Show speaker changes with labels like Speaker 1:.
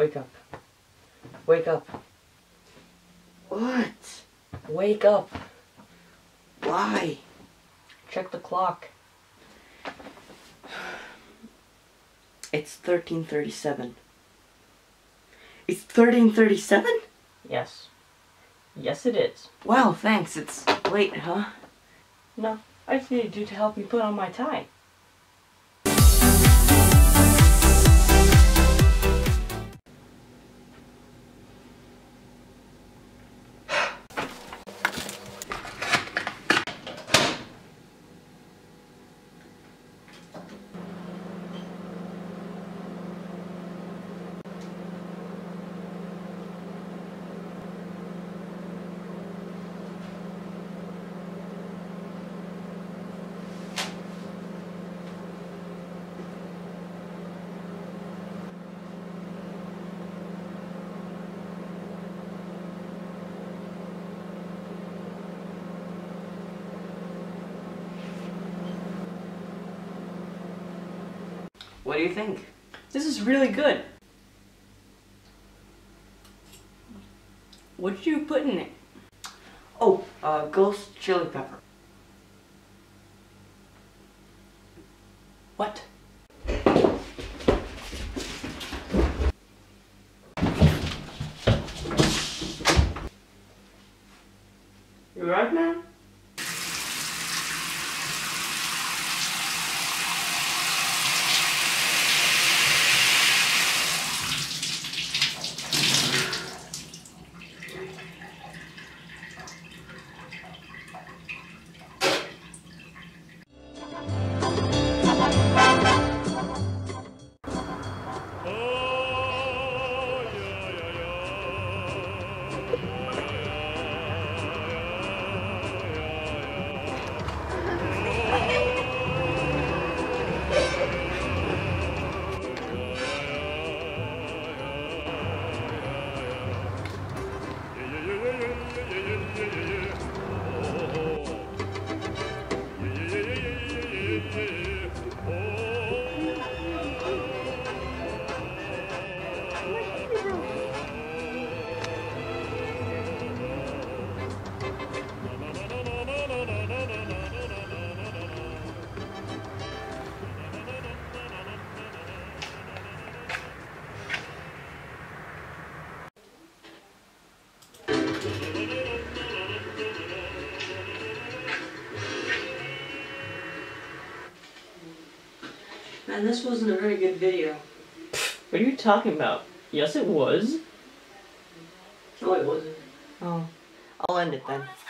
Speaker 1: Wake up. Wake up.
Speaker 2: What?
Speaker 1: Wake up.
Speaker 2: Why?
Speaker 1: Check the clock.
Speaker 2: It's 13:37. It's 13:37?
Speaker 1: Yes. Yes, it is.
Speaker 2: Wow, thanks. It's late, huh?
Speaker 1: No, I just needed you to help me put on my tie.
Speaker 2: What do you think?
Speaker 1: This is really good.
Speaker 2: What did you put in it? Oh, ghost chili pepper.
Speaker 1: What?
Speaker 2: You right, man? Man, this wasn't a very good video.
Speaker 1: What are you talking about? Yes, it was.
Speaker 2: No, it wasn't.
Speaker 1: Oh, I'll end it then.